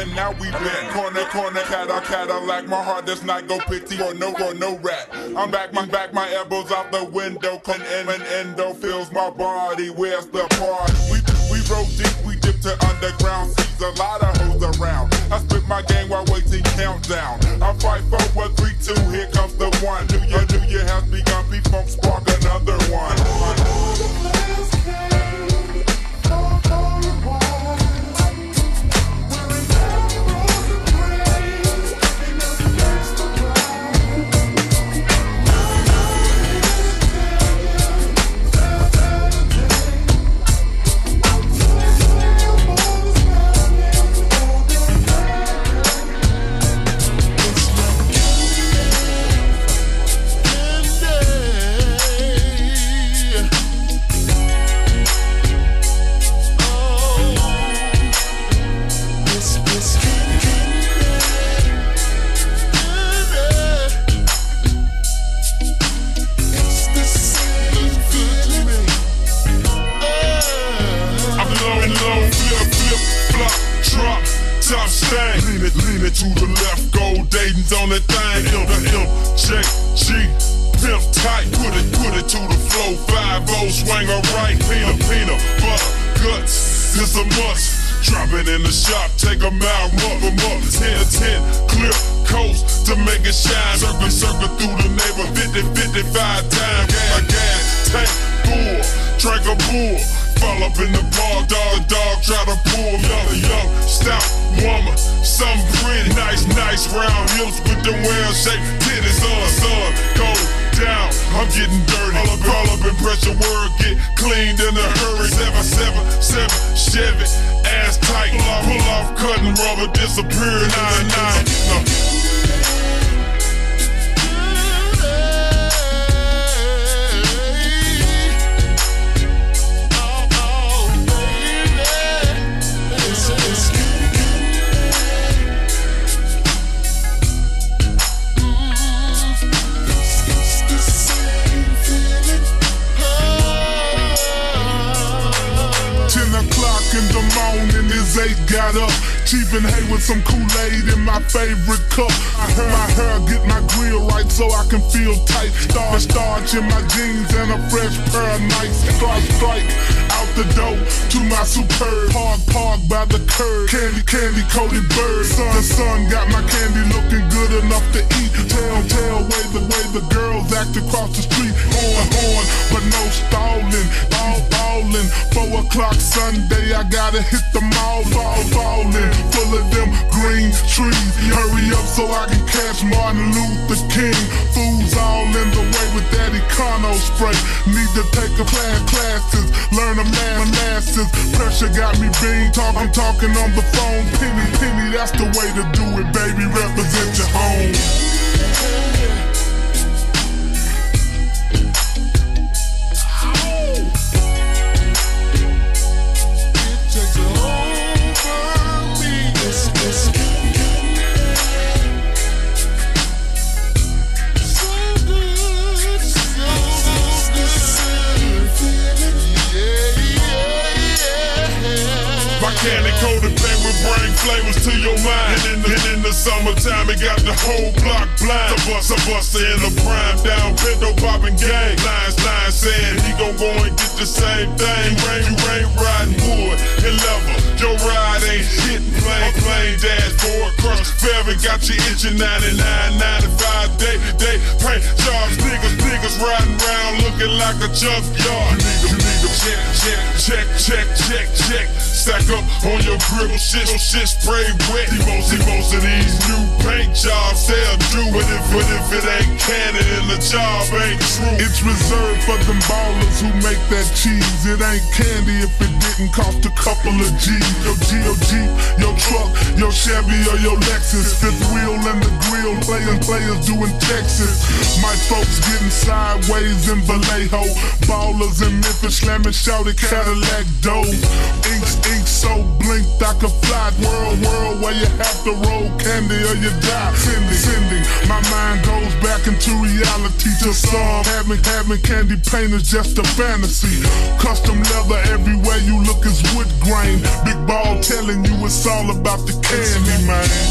and now we been corner, Cadillac, my heart does not go pity or no rat. I'm back, my elbows out the window, come in and endo fills my body. Where's the party? We roll deep, we dip to underground, sees a lot of hoes around. I spit my game while waiting countdown. I fight for 1, 3, 2, here comes the one. New year has begun, P-Funk spark another one. Lean it to the left, gold Dayton's on that thing. MJG, pimp tight, put it to the flow. 5-0, swing a right, peanut butter, guts, it's a must. Drop it in the shop, take 'em out, rub 'em up. 10, clear coast to make it shine. Circle through the neighbor, 50-55 times. Gas, tank, bull, drink a bull. Fall up in the bar, dog, try to pull. Young, stout woman, some pretty nice round hips with the well-shaped titties. Sun, go down, I'm getting dirty. All up in pressure, word get cleaned in a hurry. 777 Chevy, ass tight, pull off cutting rubber, disappear. 9. In the morning, his 8 got up. Cheapin' hay with some Kool-Aid in my favorite cup. My hair get my grill right so I can feel tight. Starch in my jeans and a fresh pair of Nikes. Strike out the door to my superb. Park by the curb. Candy coated bird. The sun got my candy looking good enough to eat. Tell way the girls act across the street. Horn, but no stalling. Ballin'. 4 o'clock Sunday, I gotta hit the mall. Ballin'. Full of them green trees. Hurry up so I can catch Martin Luther King. Fools all in the way with that Econo spray. Need to take a classes, learn a masses. Pressure got me being talking on the phone. Penny, that's the way to do it, baby. Represent your home. Candy coated paint with brain flavors to your mind. And in the summertime, it got the whole block blind. A buster in the prime down, window popping gang. Lines saying he gon' go and get the same thing. You ain't riding wood and leather. Your ride ain't hitting plain dashboard. Crush fair got you itching 99, 95 day paint jobs. Niggas riding around looking like a junkyard. You need to check. Stack up on your griddle, shit spray wet. Most of these new paint jobs they'll do, but if it ain't canon and the job ain't true, it's reserved for them ballers who make that cheese. It ain't candy if it didn't cost a couple of G's. Your Jeep, your truck, your Chevy or your Lexus. Fifth wheel and the grill, players doing Texas. My folks getting sideways in Vallejo. Ballers in Memphis slamming shouted Cadillac dough. Ink so blinked I could fly. World where you have to roll candy or you die. Sending, my mind goes back into reality. To some, having candy paint is just a fantasy. Custom leather everywhere you look is wood grain. Big ball telling you it's all about the candy. man.